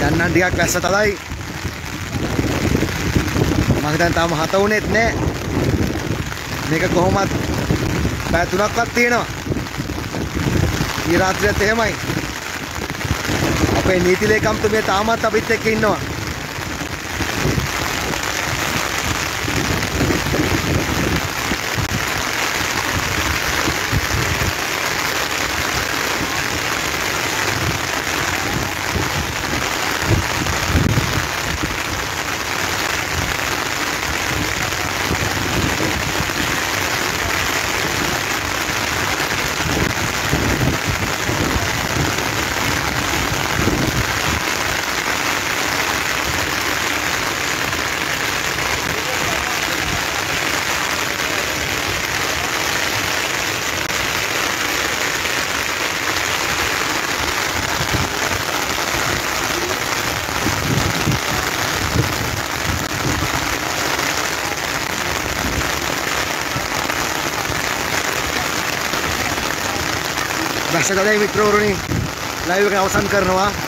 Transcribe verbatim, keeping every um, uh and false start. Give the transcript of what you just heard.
දැන් නම් ටිකක් වැස්ස තදයි. මම හිතන්නේ තාම හත වුණෙත් නෑ. මේක කොහොමත් පැය තුනක්වත් තියෙනවා. ඊ රාත්‍රියත් එහෙමයි. අපේ නීති ලේකම්තුමිය තාමත් අපිත් එක්ක ඉන්නවා. දැන් මිත්‍රවරුනි ලයිව් එක අවසන් කරනවා.